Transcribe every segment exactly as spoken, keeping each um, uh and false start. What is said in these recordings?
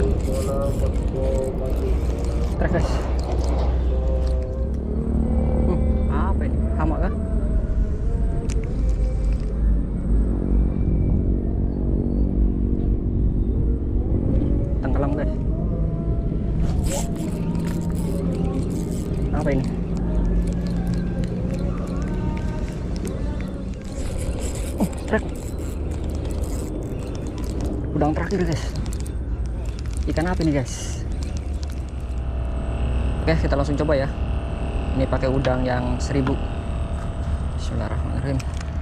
Trek guys. Hmm, apa ini? Hama kah? Tenggelam guys. Apa ini? Oh, trek. Udang terakhir guys. Ikan apa ini guys? Oke, kita langsung coba ya. Ini pakai udang yang seribu. Bismillahirrahmanirrahim.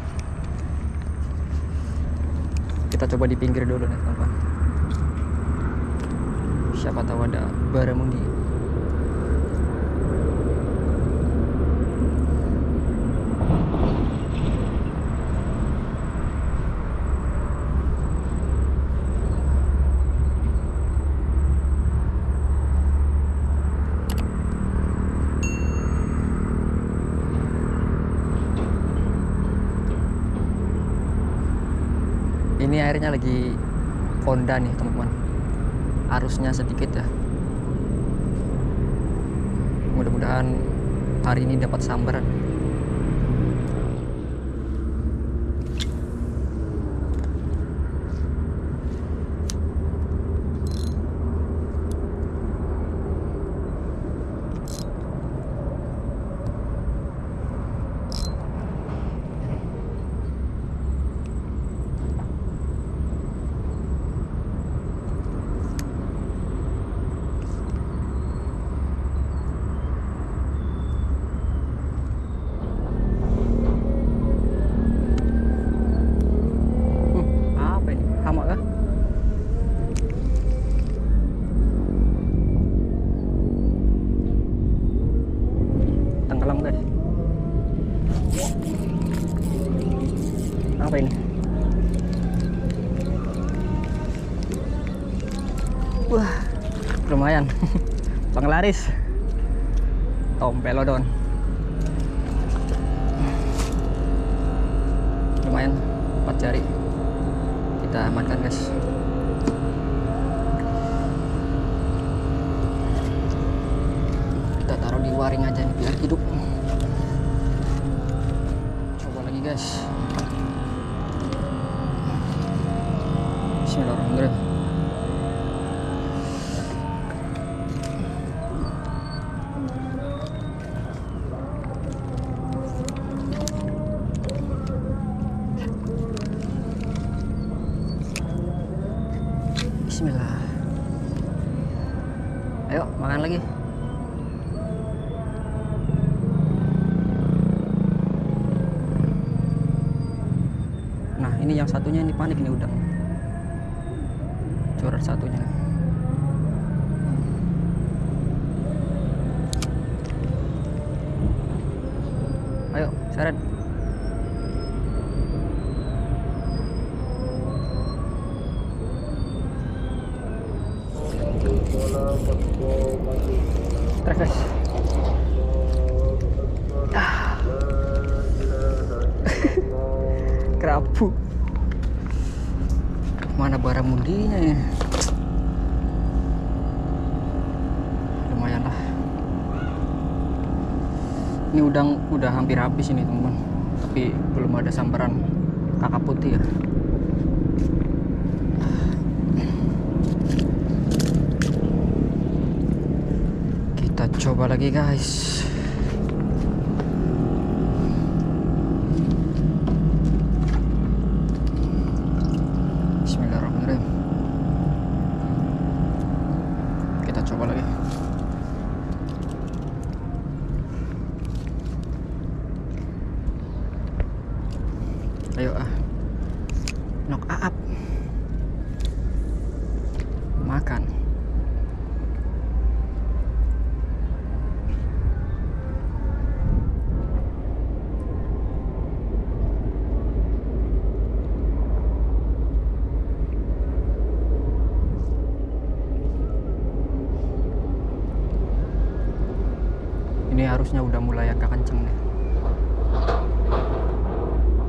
Kita coba di pinggir dulu nih teman-teman. Siapa tahu ada baramundi. Ini airnya lagi konda nih teman-teman, arusnya sedikit ya. Mudah-mudahan hari ini dapat sambaran. Tenggelam guys. Apa ini? Wah, lumayan. Penglaris Tompelodon. Lumayan, empat jari. Kita amankan guys. Kita taruh di waring aja nih biar hidup. Coba lagi guys. Bismillahirrahmanirrahim. Bismillah. Ayo makan lagi. Nah ini yang satunya ini panik nih udang. Coret satunya nih. Ayo seret. Trek guys. Ah. Kerapu. Mana baramundinya ya? Lumayan lah. Ini udang udah hampir habis ini teman-teman. Tapi belum ada sambaran kakap putih ya. Kita coba lagi guys. Bismillahirrahmanirrahim. Kita coba lagi. Ayo ah. Knock up. Makan. Ini harusnya udah mulai agak kenceng nih.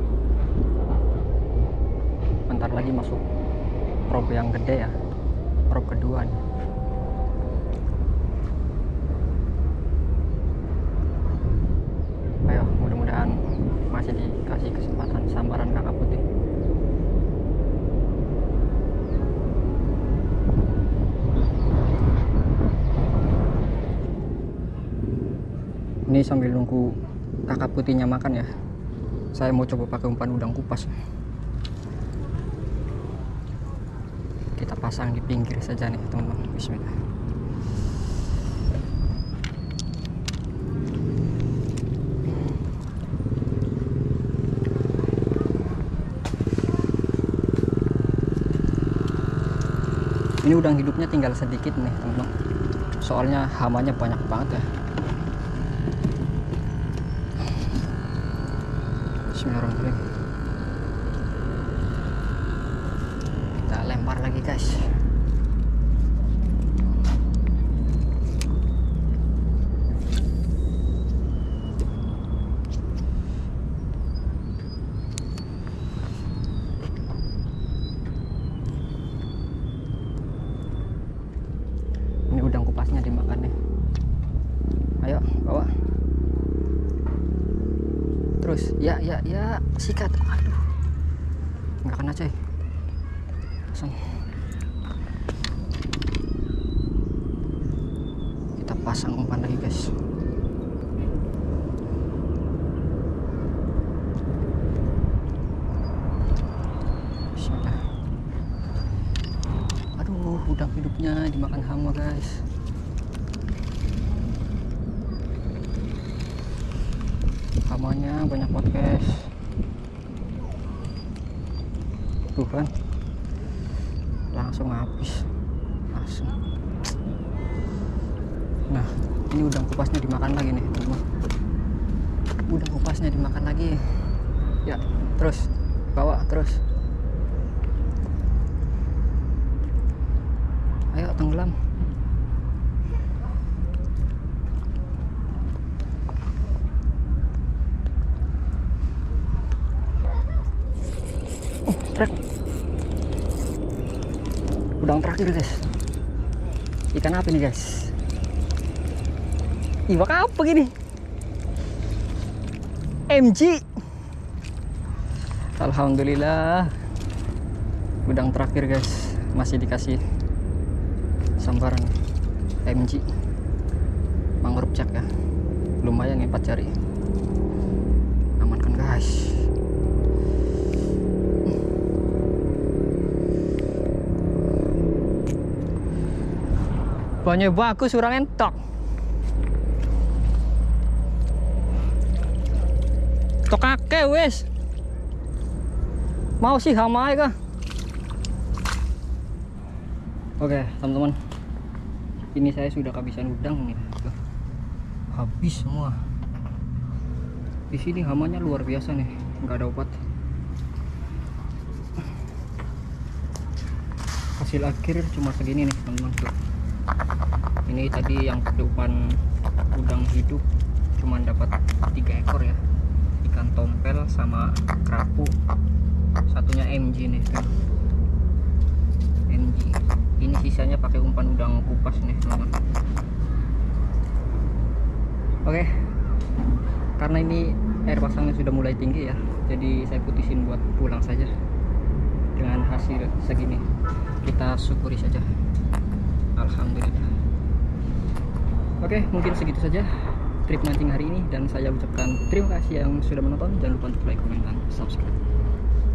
Bentar lagi masuk probe yang gede ya. rob kedua nih. Ayo, mudah-mudahan masih dikasih kesempatan sambaran kakap putih. Ini sambil nunggu kakap putihnya makan ya, saya mau coba pakai umpan udang kupas. Kita pasang di pinggir saja nih teman-teman. Bismillah. Ini udang hidupnya tinggal sedikit nih teman-teman, soalnya hamanya banyak banget ya. Bismillahirrahmanirrahim. Kita lempar lagi guys. Ini udang kupasnya dimakan nih. Ayo bawa. Terus ya ya ya sikat. Aduh, nggak kena coy. Langsung kita pasang umpan lagi guys. Bismillah. Aduh, udang hidupnya dimakan hama guys. Hamanya banyak banget guys. Tuh kan, langsung habis, langsung. Nah, ini udang kupasnya dimakan lagi nih teman-teman. Udang kupasnya dimakan lagi. Ya, terus bawa terus. Ayo tenggelam. Udang terakhir guys. Ikan apa nih guys? Iwak apa gini? M G. Alhamdulillah. Udang terakhir guys, masih dikasih sambaran M G. Mangrove jack ya. Lumayan nih empat jari. Amankan guys. Banyak bagus orang entok. Tok akeh wis. Mau sih hama kah? Oke, teman-teman. Ini saya sudah kehabisan udang nih. Habis semua. Di sini hamanya luar biasa nih, nggak ada obat. Hasil akhir cuma segini nih, teman-teman. Ini tadi yang umpan udang hidup cuma dapat tiga ekor ya, ikan tompel sama kerapu, satunya M G nih kan. M G ini sisanya pakai umpan udang kupas nih teman-teman. Oke, karena ini air pasangnya sudah mulai tinggi ya, jadi saya putusin buat pulang saja. Dengan hasil segini kita syukuri saja, alhamdulillah. Oke, mungkin segitu saja trip mancing hari ini, dan saya ucapkan terima kasih yang sudah menonton. Jangan lupa untuk like, komen, dan subscribe.